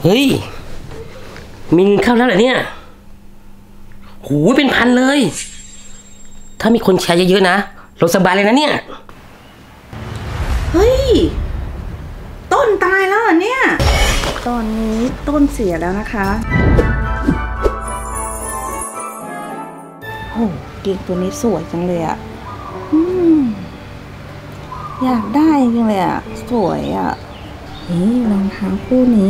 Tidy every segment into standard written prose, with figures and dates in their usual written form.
ฮ้ยมีเงินเข้าแล้วเหรอเนี่ยโหเป็นพันเลยถ้ามีคนแชร์เยอะๆนะเราสบายเลยนะเนี่ยเฮ้ยต้นตายแล้วเหรอเนี่ยตอนนี้ต้นเสียแล้วนะคะโอ้เกงตัวนี้สวยจังเลยอะอยากได้จริงเลยอะสวยอะนี่รองเท้าคู่นี้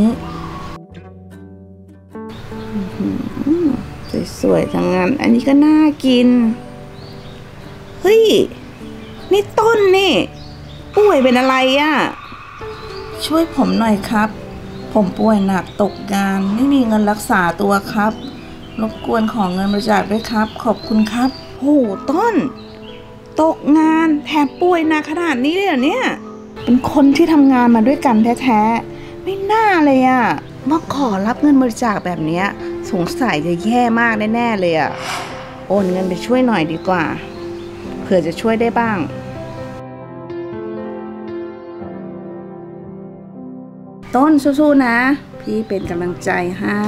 สวยๆจังงั้นอันนี้ก็น่ากินเฮ้ยนี่ต้นนี่ป่วยเป็นอะไรอะช่วยผมหน่อยครับผมป่วยหนักตกงานไม่มีเงินรักษาตัวครับรบกวนขอเงินบริจาคด้วยครับขอบคุณครับโหต้นตกงานแถมป่วยหนักขนาดนี้เลยเหรอเนี่ยเป็นคนที่ทำงานมาด้วยกันแท้ๆไม่น่าเลยอะมาขอรับเงินบริจาคแบบนี้สงสัยจะแย่มากแน่ๆเลยอะโอนเงินไปช่วยหน่อยดีกว่าเผื่อจะช่วยได้บ้างต้นสู้ๆนะพี่เป็นกำลังใจให้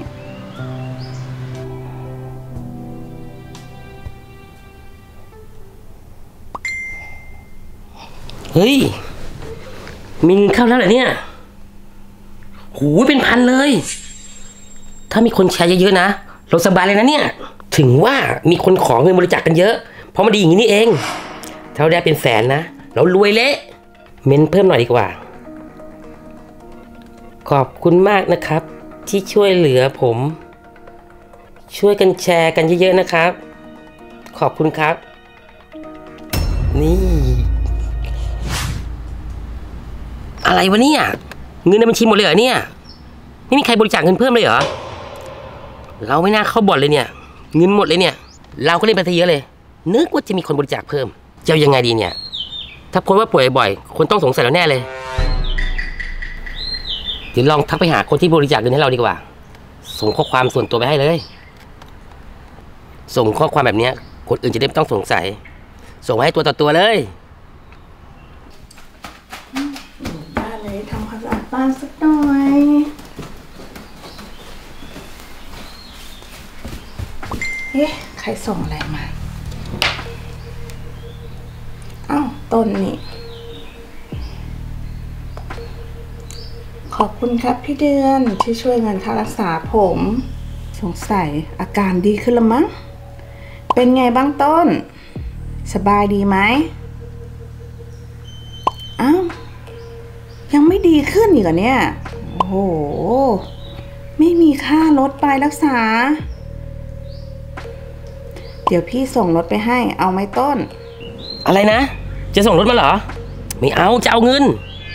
เฮ้ยมีเงินเข้าแล้วเหรอเนี่ยโหเป็นพันเลยถ้ามีคนแชร์เยอะๆนะเราสบายเลยนะเนี่ยถึงว่ามีคนขอเงินบริจาคกันเยอะเพราะมันดีอย่างนี้นี่เองถ้าเราได้เป็นแสนนะเรารวยเละเม้นเพิ่มหน่อยดีกว่าขอบคุณมากนะครับที่ช่วยเหลือผมช่วยกันแชร์กันเยอะๆนะครับขอบคุณครับนี่อะไรวะเนี่ยเงินในบัญชีหมดเลยเหรอเนี่ยไม่มีใครบริจาคเงินเพิ่มเลยเหรอเราไม่น่าเข้าบ่อนเลยเนี่ยเงินหมดเลยเนี่ยเราก็เล่นไปซะเยอะเลยนึกว่าจะมีคนบริจาคเพิ่มจะยังไงดีเนี่ยถ้าคนว่าป่วยบ่อยคนต้องสงสัยเราแน่เลยเดี๋ยวลองทักไปหาคนที่บริจาคเงินให้เราดีกว่าส่งข้อความส่วนตัวไปให้เลยส่งข้อความแบบนี้คนอื่นจะได้ไม่ต้องสงสัยส่งให้ตัวต่อตัวเลยบ้านเลยทำความสะอาดบ้านสักหน่อยเอ๊ะใครส่งอะไรมาอ้าวต้นนี่ขอบคุณครับพี่เดือนที่ช่วยเงินค่ารักษาผมสงสัยอาการดีขึ้นแล้วมั้งเป็นไงบ้างต้นสบายดีไหมอ้าวยังไม่ดีขึ้นอีกเหรอเนี่ยโอ้โหไม่มีค่ารถไปรักษาเดี๋ยวพี่ส่งรถไปให้เอาไหมต้นอะไรนะจะส่งรถมาเหรอไม่เอาจะเอาเงิน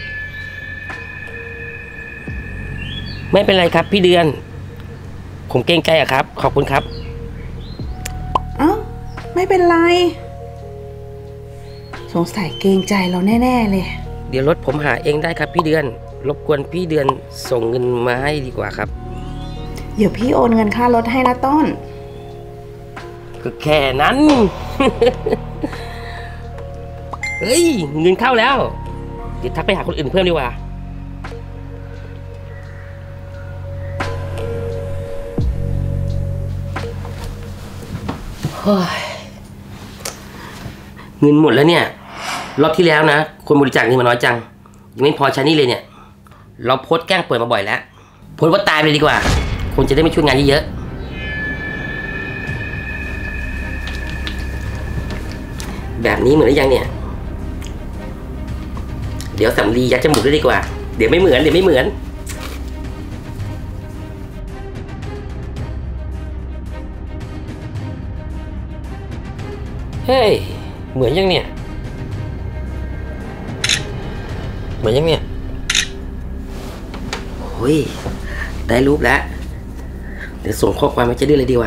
ไม่เป็นไรครับพี่เดือนผมเกรงใจอะครับขอบคุณครับเอ้าไม่เป็นไรสงสัยเกรงใจเราแน่ๆเลยเดี๋ยวรถผมหาเองได้ครับพี่เดือนรบกวนพี่เดือนส่งเงินมาให้ดีกว่าครับเดี๋ยวพี่โอนเงินค่ารถให้นะต้นคือแค่นั้น เฮ้ยเงินเข้าแล้วเดี๋ยวทักไปหาคนอื่นเพิ่มดีกว่าเงินหมดแล้วเนี่ยรอบที่แล้วนะคนบริจาคเงินมาน้อยจังยังไม่พอใช้นี่เลยเนี่ยเราโพสต์แกล้งป่วยมาบ่อยแล้วโพสต์ว่าตายไปเลยดีกว่าคนจะได้ไม่ช่วยงานเยอะๆแบบนี้เหมือนหรือยังเนี่ยเดี๋ยวสำลียัดจมูกด้วยดีกว่าเดี๋ยวไม่เหมือนเฮ้ยเหมือนยังเนี่ยโอ้ยได้รูปแล้วเดี๋ยวส่งข้อความมาจะได้เลยดีกว่า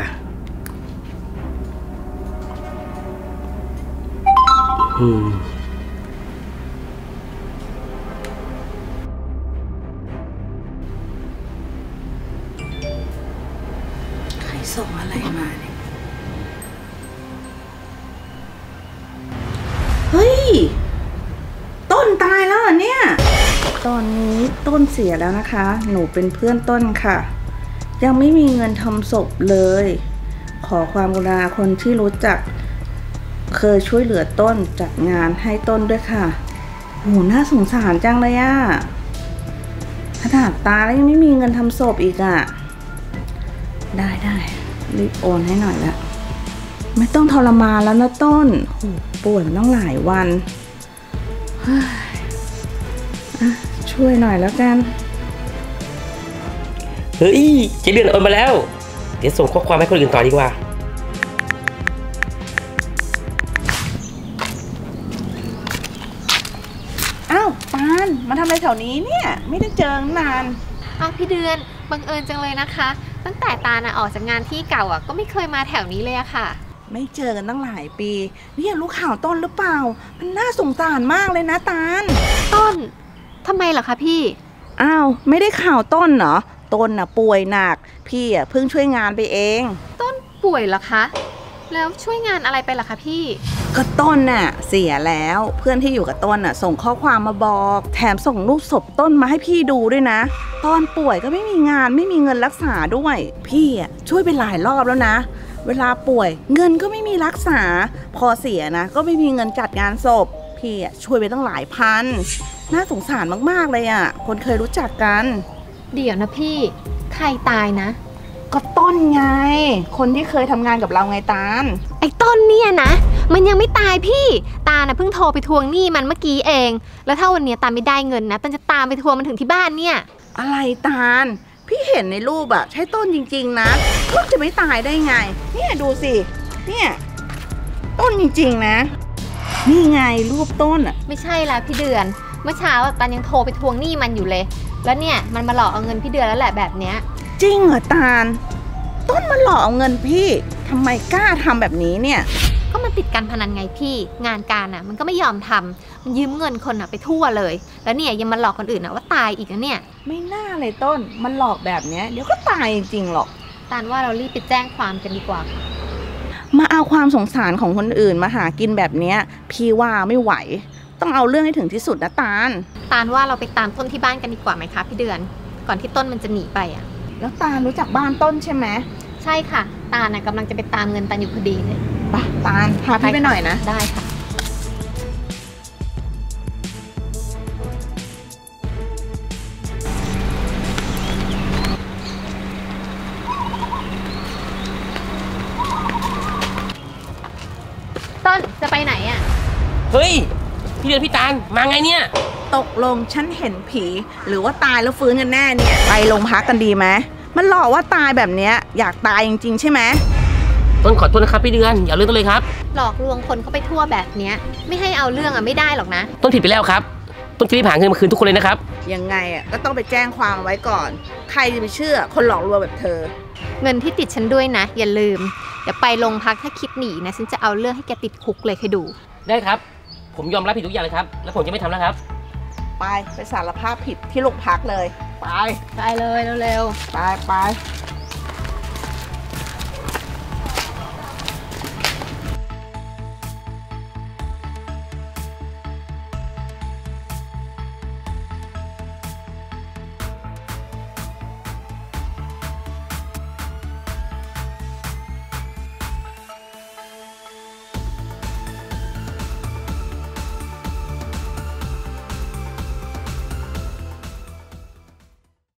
ใครส่งอะไรมาเนี่ยเฮ้ยต้นตายแล้วเหรอเนี่ยตอนอนนี้ต้นเสียแล้วนะคะ หนูเป็นเพื่อนต้นค่ะ ยังไม่มีเงินทำศพเลย ขอความกรุณาคนที่รู้จัก เคยช่วยเหลือต้นจัดงานให้ต้นด้วยค่ะโหน่าสงสารจังเลยอะขนาดตาแล้วยังไม่มีเงินทำศพอีกอะได้รีบโอนให้หน่อยละไม่ต้องทรมานแล้วนะต้นโหป่วยมาตั้งหลายวันช่วยหน่อยแล้วกันเฮ้ยเจ๊เดือนโอนมาแล้วเดี๋ยวส่งข้อความให้คนอื่นต่อดีกว่าอ้าวปานมาทำอะไรแถวนี้เนี่ยไม่ได้เจอนานอ้าวพี่เดือนบังเอิญจังเลยนะคะ ตั้งแต่ตาลออกจากงานที่เก่าก็ไม่เคยมาแถวนี้เลยอะค่ะไม่เจอกันตั้งหลายปีเนี่ยรู้ข่าวต้นหรือเปล่ามันน่าสงสารมากเลยนะตาลต้นทำไมเหรอคะพี่อ้าวไม่ได้ข่าวต้นเหรอต้นป่วยหนักพี่เพิ่งช่วยงานไปเองต้นป่วยเหรอคะแล้วช่วยงานอะไรไปเหรอคะพี่ก็ต้นเสียแล้วเพื่อนที่อยู่กับต้นส่งข้อความมาบอกแถมส่งรูปศพต้นมาให้พี่ดูด้วยนะตอนป่วยก็ไม่มีงานไม่มีเงินรักษาด้วยพี่ช่วยไปหลายรอบแล้วนะเวลาป่วยเงินก็ไม่มีรักษาพอเสียนะก็ไม่มีเงินจัดงานศพพี่ช่วยไปตั้งหลายพันน่าสงสารมากๆเลยคนเคยรู้จักกันเดี๋ยวนะพี่ใครตายนะก็ต้นไงคนที่เคยทำงานกับเราไงตาลไอ้ต้นเนี่ยนะมันยังไม่ตายพี่ตาเพิ่งโทรไปทวงหนี้มันเมื่อกี้เองแล้วถ้าวันนี้ตาไม่ได้เงินนะตันจะตามไปทวงมันถึงที่บ้านเนี่ยอะไรตาลพี่เห็นในรูปใช่ต้นจริงๆนะต้นจะไม่ตายได้ไงเนี่ยดูสิเนี่ยต้นจริงๆนะนี่ไงรูปต้นไม่ใช่แล้วพี่เดือนเมื่อเช้าตันยังโทรไปทวงหนี้มันอยู่เลยแล้วเนี่ยมันมาหลอกเอาเงินพี่เดือนแล้วแหละแบบเนี้ยจริงเหรอตาลต้นมาหลอกเอาเงินพี่ทำไมกล้าทำแบบนี้เนี่ยก็มันติดการพนันไงพี่งานการมันก็ไม่ยอมทำมันยืมเงินคนไปทั่วเลยแล้วเนี่ยยังมาหลอกคนอื่นว่าตายอีกนะเนี่ยไม่น่าเลยต้นมันหลอกแบบเนี้ยเดี๋ยวก็ตายจริงๆหรอกตาลว่าเรารีบไปแจ้งความกันดีกว่ามาเอาความสงสารของคนอื่นมาหากินแบบเนี้ยพี่ว่าไม่ไหวต้องเอาเรื่องให้ถึงที่สุดนะตาลว่าเราไปตามต้นที่บ้านกันดีกว่าไหมคะพี่เดือนก่อนที่ต้นมันจะหนีไปแล้วตาลรู้จักบ้านต้นใช่ไหมใช่ค่ะตาลกำลังจะไปตามเงินตันอยู่พอดีเลยไปตาลพาพี่ไปหน่อยนะได้ค่ะต้นจะไปไหนเฮ้ยพี่เดือนพี่ตาลมาไงเนี่ยตกลงฉันเห็นผีหรือว่าตายแล้วฟื้นกันแน่เนี่ยไปโรงพักกันดีไหมมันหลอกว่าตายแบบเนี้ยอยากตายจริงๆใช่ไหมต้นขอโทษนะครับพี่เดือนอย่าเรื่องต้นเลยครับหลอกลวงคนเข้าไปทั่วแบบเนี้ยไม่ให้เอาเรื่องไม่ได้หรอกนะต้นผิดไปแล้วครับต้นจะรีบหาเงินมาคืนทุกคนเลยนะครับยังไงก็ต้องไปแจ้งความไว้ก่อนใครจะไปเชื่อคนหลอกลวงแบบเธอเงินที่ติดฉันด้วยนะอย่าลืมเดี๋ยวไปโรงพักถ้าคิดหนีนะฉันจะเอาเรื่องให้แกติดคุกเลยให้ดูได้ครับผมยอมรับผิดทุกอย่างเลยครับแล้วผมจะไม่ทำแล้วครับไปสารภาพผิดที่โรงพักเลยไปเลยเร็วๆไป